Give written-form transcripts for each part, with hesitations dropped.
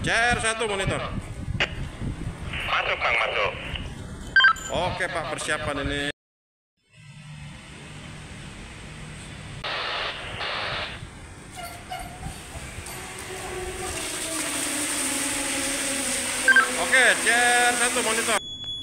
CR1 monitor. Masuk Bang, masuk. Oke Pak, persiapan ini. Oke, CR1 monitor.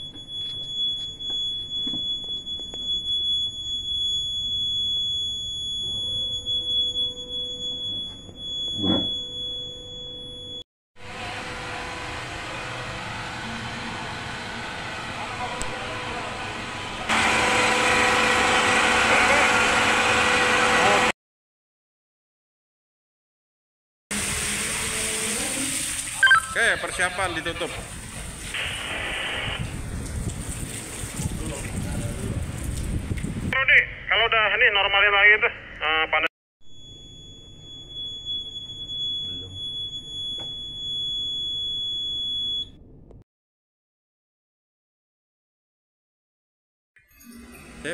Oke, persiapan ditutup. Rudi, kalau udah ini normalin lagi tuh panel. Sip.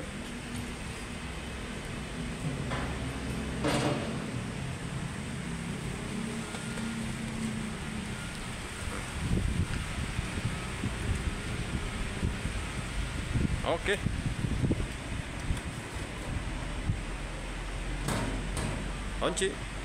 Oke. Kunci.